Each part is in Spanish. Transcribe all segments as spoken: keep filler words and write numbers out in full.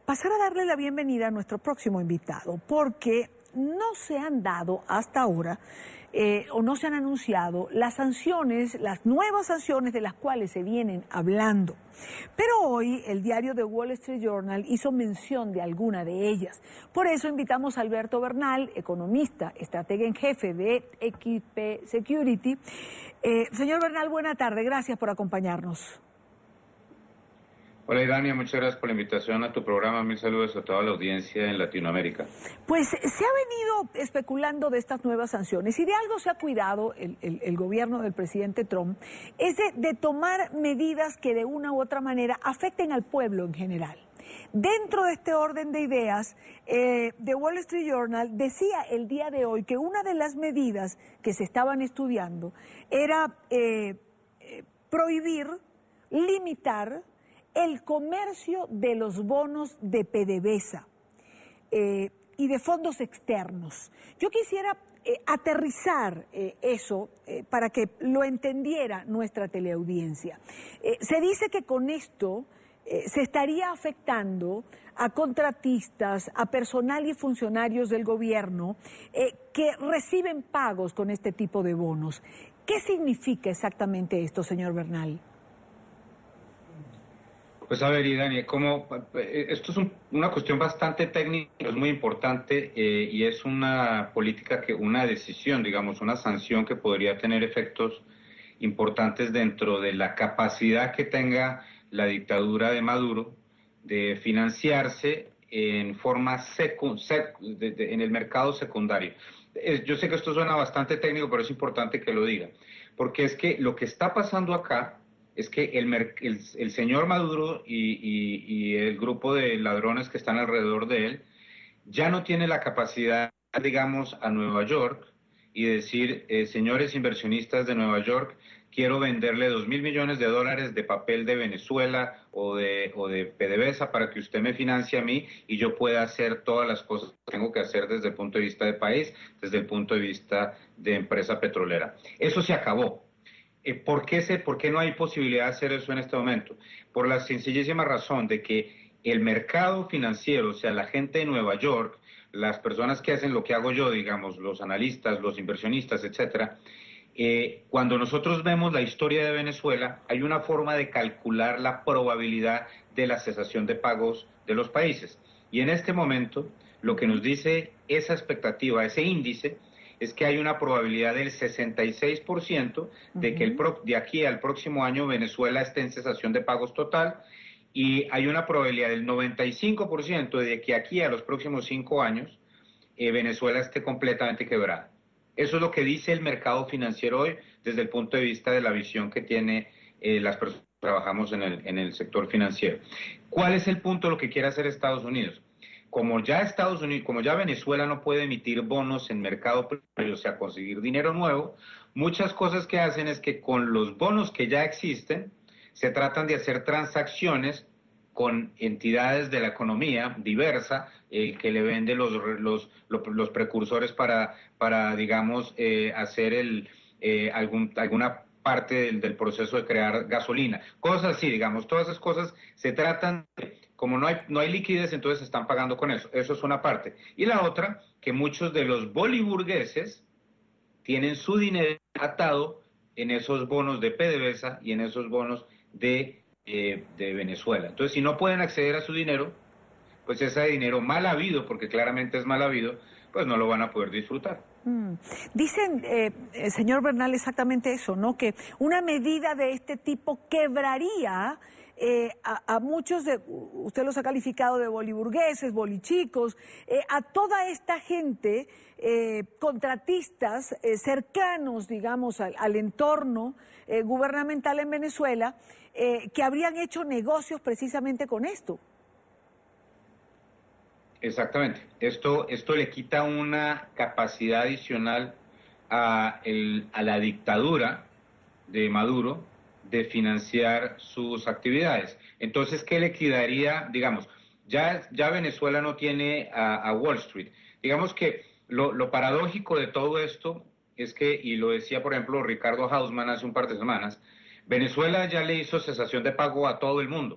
pasar a darle la bienvenida a nuestro próximo invitado, porque no se han dado hasta ahora eh, o no se han anunciado las sanciones, las nuevas sanciones de las cuales se vienen hablando. Pero hoy el diario The Wall Street Journal hizo mención de alguna de ellas. Por eso invitamos a Alberto Bernal, economista, estratega en jefe de X P Security. Eh, señor Bernal, buena tarde, gracias por acompañarnos. Hola Irania, muchas gracias por la invitación a tu programa. Mil saludos a toda la audiencia en Latinoamérica. Pues se ha venido especulando de estas nuevas sanciones y de algo se ha cuidado el, el, el gobierno del presidente Trump, es de, de tomar medidas que de una u otra manera afecten al pueblo en general. Dentro de este orden de ideas, eh, The Wall Street Journal decía el día de hoy que una de las medidas que se estaban estudiando era eh, eh, prohibir, limitar el comercio de los bonos de PDVSA eh, y de fondos externos. Yo quisiera eh, aterrizar eh, eso eh, para que lo entendiera nuestra teleaudiencia. Eh, se dice que con esto eh, se estaría afectando a contratistas, a personal y funcionarios del gobierno eh, que reciben pagos con este tipo de bonos. ¿Qué significa exactamente esto, señor Bernal? Pues a ver, Idania, como esto es un, una cuestión bastante técnica, es muy importante eh, y es una política, que una decisión, digamos, una sanción que podría tener efectos importantes dentro de la capacidad que tenga la dictadura de Maduro de financiarse en forma secu, sec, de, de, en el mercado secundario. Es, yo sé que esto suena bastante técnico, pero es importante que lo diga, porque es que lo que está pasando acá es que el, el, el señor Maduro y, y, y el grupo de ladrones que están alrededor de él ya no tiene la capacidad, digamos, a Nueva York y decir, eh, señores inversionistas de Nueva York, quiero venderle dos mil millones de dólares de papel de Venezuela o de, o de PDVSA para que usted me financie a mí y yo pueda hacer todas las cosas que tengo que hacer desde el punto de vista de país, desde el punto de vista de empresa petrolera. Eso se acabó. ¿Por qué, se, ¿Por qué no hay posibilidad de hacer eso en este momento? Por la sencillísima razón de que el mercado financiero, o sea, la gente de Nueva York, las personas que hacen lo que hago yo, digamos, los analistas, los inversionistas, etcétera, eh, cuando nosotros vemos la historia de Venezuela, hay una forma de calcular la probabilidad de la cesación de pagos de los países. Y en este momento, lo que nos dice esa expectativa, ese índice, es que hay una probabilidad del sesenta y seis por ciento de que el pro, de aquí al próximo año Venezuela esté en cesación de pagos total, y hay una probabilidad del noventa y cinco por ciento de que aquí a los próximos cinco años eh, Venezuela esté completamente quebrada. Eso es lo que dice el mercado financiero hoy desde el punto de vista de la visión que tiene eh, las personas que trabajamos en el, en el sector financiero. ¿Cuál es el punto de lo que quiere hacer Estados Unidos? Como ya Estados Unidos, como ya Venezuela no puede emitir bonos en mercado primario, o sea, conseguir dinero nuevo, muchas cosas que hacen es que con los bonos que ya existen, se tratan de hacer transacciones con entidades de la economía diversa, eh, que le vende los, los, los, los precursores para, para digamos, eh, hacer el, eh, algún, alguna parte del, del proceso de crear gasolina. Cosas así, digamos, todas esas cosas se tratan de... Como no hay, no hay liquidez, entonces están pagando con eso. Eso es una parte. Y la otra, que muchos de los boliburgueses tienen su dinero atado en esos bonos de PDVSA y en esos bonos de, eh, de Venezuela. Entonces, si no pueden acceder a su dinero, pues ese dinero mal habido, porque claramente es mal habido, pues no lo van a poder disfrutar. Mm. Dicen, eh, señor Bernal, exactamente eso, ¿no? Que una medida de este tipo quebraría eh, a, a muchos, de, usted los ha calificado de boliburgueses, bolichicos, eh, a toda esta gente, eh, contratistas eh, cercanos, digamos, al, al entorno eh, gubernamental en Venezuela, eh, que habrían hecho negocios precisamente con esto. Exactamente. Esto, esto le quita una capacidad adicional a, el, a la dictadura de Maduro de financiar sus actividades. Entonces, ¿qué le quedaría? Digamos, ya, ya Venezuela no tiene a, a Wall Street. Digamos que lo, lo paradójico de todo esto es que, y lo decía por ejemplo Ricardo Hausmann hace un par de semanas, Venezuela ya le hizo cesación de pago a todo el mundo.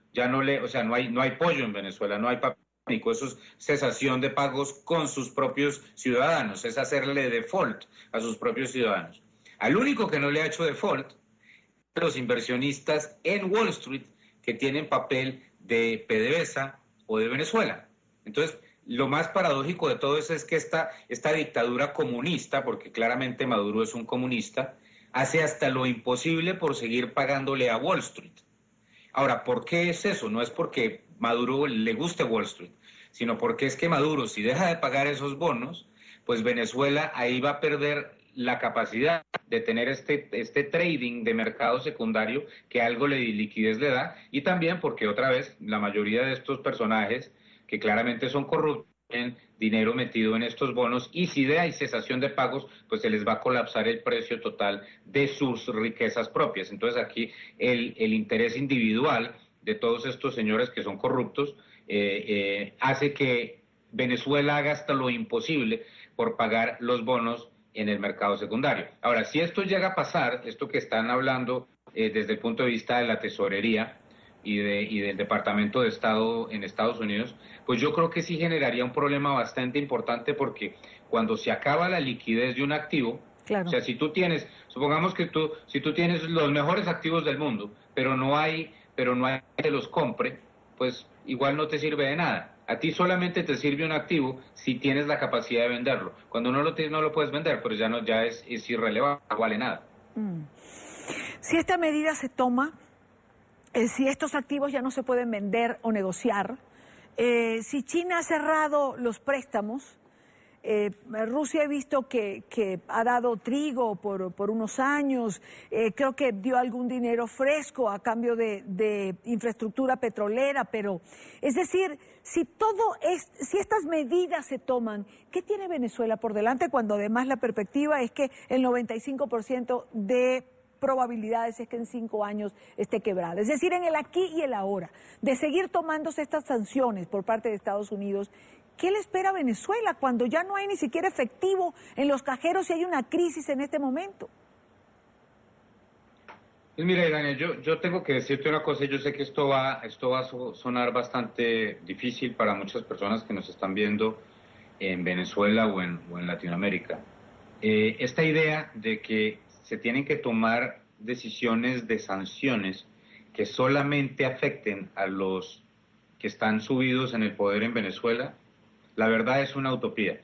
Ya no le, o sea, no hay, no hay pollo en Venezuela, no hay papel higiénico, eso es cesación de pagos con sus propios ciudadanos, es hacerle default a sus propios ciudadanos. Al único que no le ha hecho default, los inversionistas en Wall Street que tienen papel de PDVSA o de Venezuela. Entonces, lo más paradójico de todo eso es que esta, esta dictadura comunista, porque claramente Maduro es un comunista, hace hasta lo imposible por seguir pagándole a Wall Street. Ahora, ¿por qué es eso? No es porque Maduro le guste Wall Street, sino porque es que Maduro, si deja de pagar esos bonos, pues Venezuela ahí va a perder la capacidad de tener este, este trading de mercado secundario que algo de liquidez le da, y también porque otra vez la mayoría de estos personajes que claramente son corruptos tienen dinero metido en estos bonos, y si hay cesación de pagos, pues se les va a colapsar el precio total de sus riquezas propias. Entonces aquí el, el interés individual de todos estos señores que son corruptos eh, eh, hace que Venezuela haga hasta lo imposible por pagar los bonos en el mercado secundario. Ahora, si esto llega a pasar, esto que están hablando eh, desde el punto de vista de la tesorería y, de, y del Departamento de Estado en Estados Unidos, pues yo creo que sí generaría un problema bastante importante, porque cuando se acaba la liquidez de un activo, claro. O sea, si tú tienes, supongamos que tú, si tú tienes los mejores activos del mundo, pero no hay, pero no hay quien los compre, pues igual no te sirve de nada. A ti solamente te sirve un activo si tienes la capacidad de venderlo. Cuando no lo tienes, no lo puedes vender, pero ya no, ya es, es irrelevante, no vale nada. Mm. Si esta medida se toma, eh, si estos activos ya no se pueden vender o negociar, eh, si China ha cerrado los préstamos, eh, Rusia he visto que, que ha dado trigo por, por unos años, eh, creo que dio algún dinero fresco a cambio de, de infraestructura petrolera, pero es decir, si todo es, si estas medidas se toman, ¿qué tiene Venezuela por delante cuando además la perspectiva es que el noventa y cinco por ciento de probabilidades es que en cinco años esté quebrada? Es decir, en el aquí y el ahora, de seguir tomándose estas sanciones por parte de Estados Unidos, ¿qué le espera a Venezuela cuando ya no hay ni siquiera efectivo en los cajeros y hay una crisis en este momento? Pues mira, Irania, yo, yo tengo que decirte una cosa. Yo sé que esto va, esto va a sonar bastante difícil para muchas personas que nos están viendo en Venezuela o en, o en Latinoamérica. Eh, esta idea de que se tienen que tomar decisiones de sanciones que solamente afecten a los que están subidos en el poder en Venezuela, la verdad es una utopía.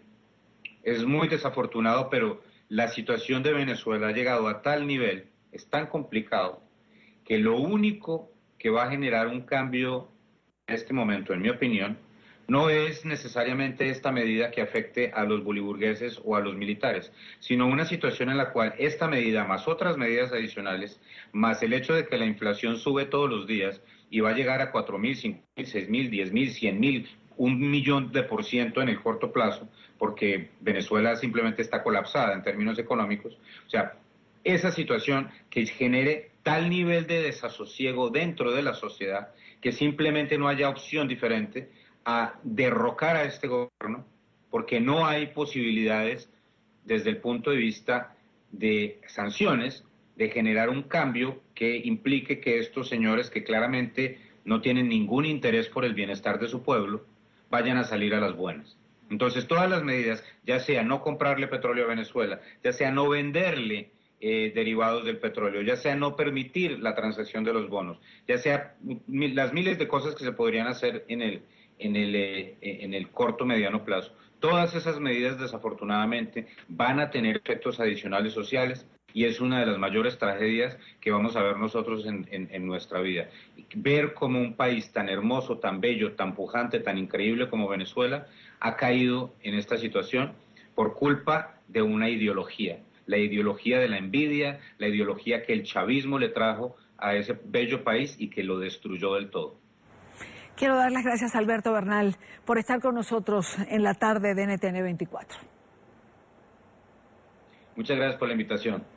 Es muy desafortunado, pero la situación de Venezuela ha llegado a tal nivel, es tan complicado, que lo único que va a generar un cambio en este momento, en mi opinión, no es necesariamente esta medida que afecte a los boliburgueses o a los militares, sino una situación en la cual esta medida, más otras medidas adicionales, más el hecho de que la inflación sube todos los días y va a llegar a cuatro mil, cinco mil, seis mil, diez mil, cien mil, un millón de por ciento en el corto plazo, porque Venezuela simplemente está colapsada en términos económicos. O sea, esa situación que genere tal nivel de desasosiego dentro de la sociedad que simplemente no haya opción diferente a derrocar a este gobierno, porque no hay posibilidades desde el punto de vista de sanciones, de generar un cambio que implique que estos señores, que claramente no tienen ningún interés por el bienestar de su pueblo, vayan a salir a las buenas. Entonces, todas las medidas, ya sea no comprarle petróleo a Venezuela, ya sea no venderle eh, derivados del petróleo, ya sea no permitir la transacción de los bonos, ya sea mil, las miles de cosas que se podrían hacer en el, en el, eh, en el corto mediano plazo, todas esas medidas desafortunadamente van a tener efectos adicionales sociales, y es una de las mayores tragedias que vamos a ver nosotros en, en, en nuestra vida. Ver cómo un país tan hermoso, tan bello, tan pujante, tan increíble como Venezuela ha caído en esta situación por culpa de una ideología, la ideología de la envidia, la ideología que el chavismo le trajo a ese bello país y que lo destruyó del todo. Quiero dar las gracias a Alberto Bernal por estar con nosotros en la tarde de N T N veinticuatro. Muchas gracias por la invitación.